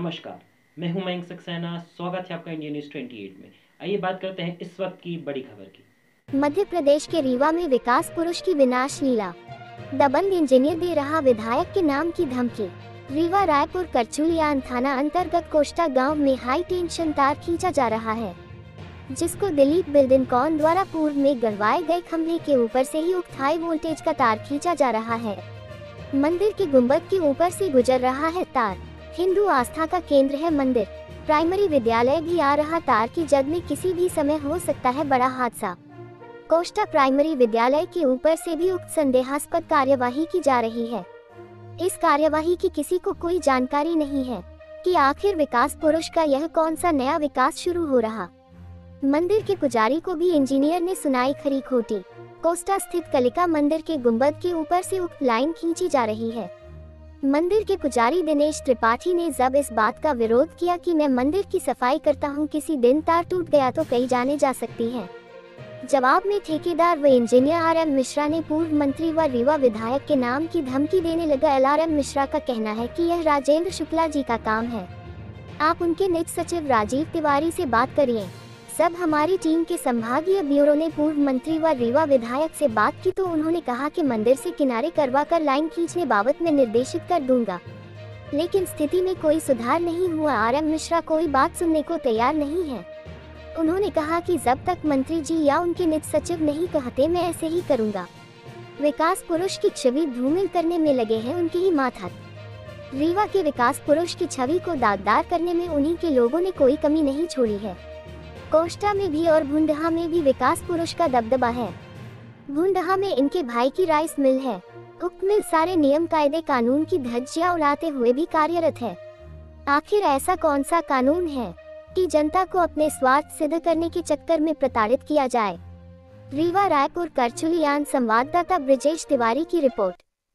नमस्कार, मैं हूं मयंक सक्सेना। स्वागत है आपका इंडिया न्यूज़ 28 में। आइए बात करते हैं इस वक्त की बड़ी खबर की। मध्य प्रदेश के रीवा में विकास पुरुष की विनाश लीला। दबंग इंजीनियर दे रहा विधायक के नाम की धमकी। रीवा रायपुर करचुलियान थाना अंतर्गत कोष्टा गांव में हाई टेंशन तार खींचा जा रहा है, जिसको दिलीप बिल्डिंकॉन द्वारा पूर्व में गड़वाए गए खंभे के ऊपर से ही उक्त हाई वोल्टेज का तार खींचा जा रहा है। मंदिर के गुंबद के ऊपर से गुजर रहा है तार। हिंदू आस्था का केंद्र है मंदिर। प्राइमरी विद्यालय भी आ रहा तार की जद में किसी भी समय हो सकता है बड़ा हादसा। कोष्टा प्राइमरी विद्यालय के ऊपर से भी उक्त संदेहास्पद कार्यवाही की जा रही है। इस कार्यवाही की किसी को कोई जानकारी नहीं है कि आखिर विकास पुरुष का यह कौन सा नया विकास शुरू हो रहा। मंदिर के पुजारी को भी इंजीनियर ने सुनाई खरी खोटी। कोष्टा स्थित कलिका मंदिर के गुंबद के ऊपर से उक्त लाइन खींची जा रही है। मंदिर के पुजारी दिनेश त्रिपाठी ने जब इस बात का विरोध किया कि मैं मंदिर की सफाई करता हूं, किसी दिन तार टूट गया तो कई जाने जा सकती हैं। जवाब में ठेकेदार व इंजीनियर RM मिश्रा ने पूर्व मंत्री व रीवा विधायक के नाम की धमकी देने लगा। RM मिश्रा का कहना है कि यह राजेंद्र शुक्ला जी का काम है, आप उनके निज सचिव राजीव तिवारी से बात करिए। सब हमारी टीम के संभागीय ब्यूरो ने पूर्व मंत्री व रीवा विधायक से बात की तो उन्होंने कहा कि मंदिर से किनारे करवा कर लाइन खींचने बाबत मैं निर्देशित कर दूंगा, लेकिन स्थिति में कोई सुधार नहीं हुआ। RM मिश्रा कोई बात सुनने को तैयार नहीं है। उन्होंने कहा कि जब तक मंत्री जी या उनके निज सचिव नहीं कहते मैं ऐसे ही करूंगा। विकास पुरुष की छवि धूमिल करने में लगे हैं उनके ही मातहत। रीवा के विकास पुरुष की छवि को दागदार करने में उन्हीं के लोगों ने कोई कमी नहीं छोड़ी है। कोष्टा में भी और भुंडहा में भी विकास पुरुष का दबदबा है। भुंडहा में इनके भाई की राइस मिल है। उक्त मिल सारे नियम कायदे कानून की धज्जियां उड़ाते हुए भी कार्यरत है। आखिर ऐसा कौन सा कानून है कि जनता को अपने स्वार्थ सिद्ध करने के चक्कर में प्रताड़ित किया जाए। रीवा रायपुर करचुलियान संवाददाता ब्रिजेश तिवारी की रिपोर्ट।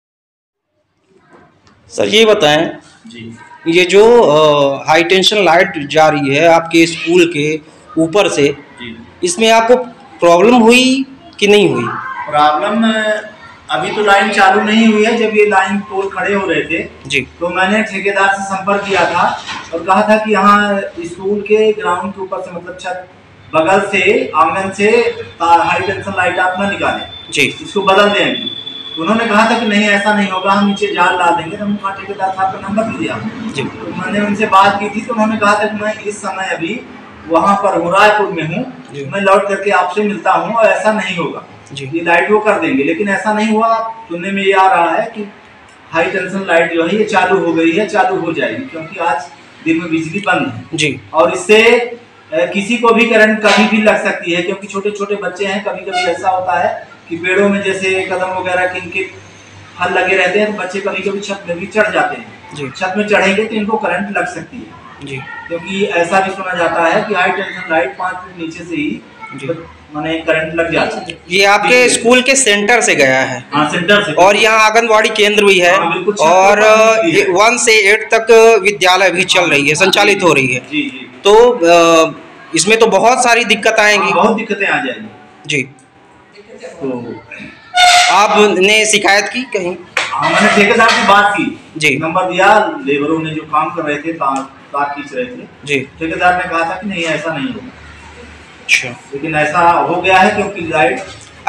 सर ये बताएं जी, ये जो हाई टेंशन लाइट जा रही है आपके स्कूल के ऊपर से जी, इसमें आपको प्रॉब्लम हुई कि नहीं हुई? प्रॉब्लम अभी तो लाइन चालू नहीं हुई है। जब ये लाइन पोल खड़े हो रहे थे जी, तो मैंने ठेकेदार से संपर्क किया था और कहा था कि यहाँ स्कूल के ग्राउंड के ऊपर से मतलब छत बगल से आंगन से हाई टेंशन लाइट आप ना निकालें जी, इसको बदल दें। उन्होंने कहा था कि नहीं ऐसा नहीं होगा, हम नीचे जाल ला देंगे। तो हमने ठेकेदार साहब का नंबर भी दिया जी, तो मैंने उनसे बात की थी तो उन्होंने कहा था कि मैं इस समय अभी वहाँ पर हूँ, रायपुर में हूँ, मैं लौट करके आपसे मिलता हूँ और ऐसा नहीं होगा, ये लाइट वो कर देंगे। लेकिन ऐसा नहीं हुआ। सुनने में ये आ रहा है कि हाई टेंशन लाइट जो है ये चालू हो गई है, चालू हो जाएगी, क्योंकि आज दिन में बिजली बंद है जी, और इससे किसी को भी करंट कभी भी लग सकती है, क्योंकि छोटे छोटे बच्चे हैं। कभी कभी ऐसा होता है कि पेड़ों में जैसे कदम वगैरह के फल लगे रहते हैं तो बच्चे कभी कभी छत में भी चढ़ जाते हैं। छत में चढ़ेंगे तो इनको करंट लग सकती है जी, क्योंकि ऐसा भी सुना जाता है कि हाई टेंशन लाइट 5 फीट नीचे से ही माने करंट लग जाता है। ये आपके स्कूल के सेंटर से गया है? हाँ, सेंटर से। और यहाँ आंगनवाड़ी केंद्र भी है और 1 से 8 तक विद्यालय भी चल रही है, संचालित हो रही है जी जी। तो इसमें तो बहुत सारी दिक्कत आएंगी। बहुत दिक्कतें आ जाएंगी जी। तो आपने शिकायत की कहीं? हाँ, मैंने ठेकेदार से बात की जी, नंबर दिया। लेबरों ने जो काम कर रहे थे तार खींच रहे थे जी, ठेकेदार ने कहा था कि नहीं ऐसा नहीं होगा। अच्छा, लेकिन ऐसा हो गया है क्योंकि लाइट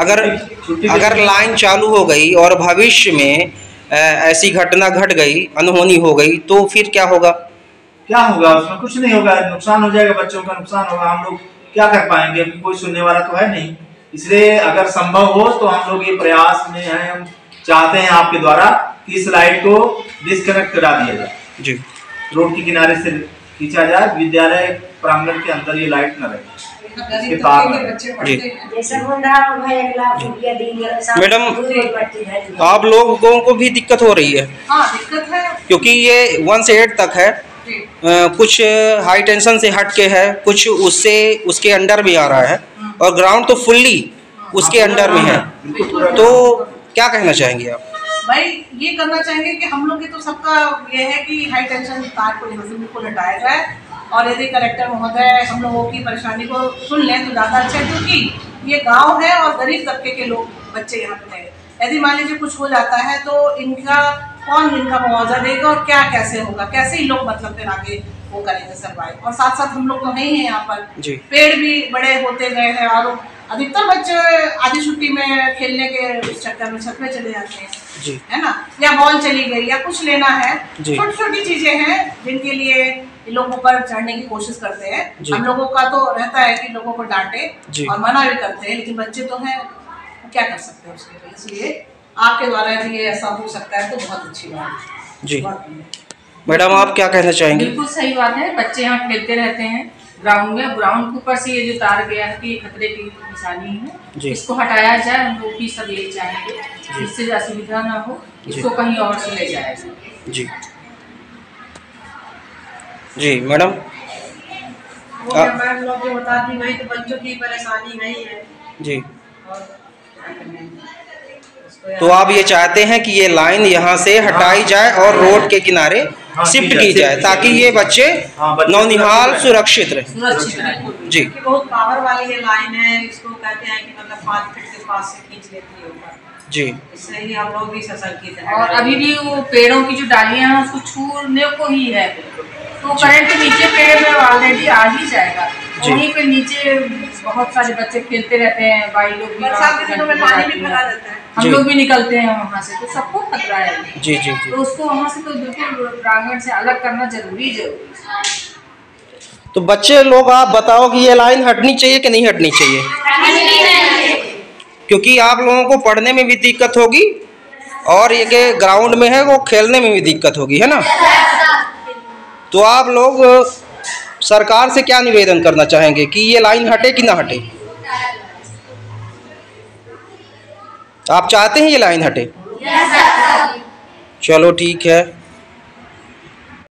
अगर लाइन चालू हो गई और भविष्य में ऐसी घटना घट गई, अनहोनी हो गई, तो फिर क्या होगा? क्या होगा? उसमें कुछ नहीं होगा, नुकसान हो जाएगा, बच्चों का नुकसान होगा। हम लोग क्या कर पाएंगे? कोई सुनने वाला तो है नहीं। इसलिए अगर संभव हो तो हम लोग ये प्रयास में हैं, हम चाहते हैं आपके द्वारा कि इस लाइट को डिस्कनेक्ट करा दिया जाए जी, रोड के किनारे से खींचा जाए, विद्यालय प्रांगण के अंदर ये लाइट न रहे, इसके तार जी। मैडम, आप लोगों को भी दिक्कत हो रही है? हाँ, दिक्कत है, क्योंकि ये 1 से 8 तक है, कुछ हाई टेंशन से हट के है, कुछ उसके अंडर में आ रहा है और ग्राउंड तो फुल्ली उसके अंडर में है। तो क्या कहना चाहेंगे आप? भाई ये करना चाहेंगे कि हम लोग की तो सबका ये है कि हाई टेंशन तार को यहाँ से बिल्कुल हटाया जाए और यदि कलेक्टर महोदय हम लोगों की परेशानी को सुन लें तो ज़्यादा अच्छा है, क्योंकि ये गांव है और गरीब तबके के लोग बच्चे यहाँ पे हैं। यदि मान लीजिए कुछ हो जाता है तो इनका कौन इनका मुआवजा देगा और क्या कैसे होगा, कैसे ही लोग मतलब फिर आगे वो करेंगे सर्वाइव। और साथ साथ हम लोग तो नहीं है यहाँ पर, पेड़ भी बड़े होते गए हैं और अधिकतर बच्चे आधी छुट्टी में खेलने के चक्कर में छत में चले जाते हैं, है ना, या बॉल चली गई या कुछ लेना है, छोटी छोटी चीजें हैं जिनके लिए लोग ऊपर चढ़ने की कोशिश करते हैं। हम लोगों का तो रहता है कि लोगों को डांटे और मना भी करते हैं, लेकिन बच्चे तो हैं, क्या कर सकते हैं उसके लिए। इसलिए आपके द्वारा यदि ये ऐसा हो सकता है तो बहुत अच्छी बात है जी। मैडम आप क्या कहना चाहेंगे? बिल्कुल सही बात है, बच्चे यहाँ खेलते रहते हैं ग्राउंड में, ग्राउंड के ऊपर से ये जो तार गया है कि खतरे की निशानी है, इसको हटाया जाए। हम लोग भी सब यही चाहेंगे, इससे असुविधा ना हो, इसको कहीं और से ले जाए जी। जी मैडम मैम लोग जो बता दी वही, तो बच्चों की परेशानी नहीं है जी। तो आप ये चाहते हैं कि ये लाइन यहाँ से हटाई जाए और रोड के किनारे शिफ्ट की जाए ताकि ये बच्चे नौनिहाल सुरक्षित रहे जी। बहुत पावर वाली ये लाइन है, इसको कहते हैं कि मतलब 5 फीट के पास से खींच लेती है ऊपर जी। इससे ही हम लोग भी सशंकित हैं। और अभी भी वो पेड़ों की जो डालियां हैं उसको छूने को ही है, तो करंट नीचे पेड़ में ऑलरेडी आ ही जाएगा। वहीं पे नीचे बहुत सारे बच्चे खेलते रहते हैं, भाई लोग भी, बरसात के दिनों में पानी भी भरा रहता है, हम लोग भी निकलते हैं वहाँ से, तो सबको खतरा है जी जी। तो उसको वहाँ से तो बिल्कुल प्रांगण से अलग करना जरूरी है। तो बच्चे लोग आप बताओ कि ये लाइन हटनी चाहिए कि नहीं हटनी चाहिए? क्योंकि आप लोगों को पढ़ने में भी दिक्कत होगी और ये के ग्राउंड में है वो खेलने में भी दिक्कत होगी, है ना। तो आप लोग सरकार से क्या निवेदन करना चाहेंगे कि ये लाइन हटे कि ना हटे? आप चाहते हैं ये लाइन हटे? चलो ठीक है।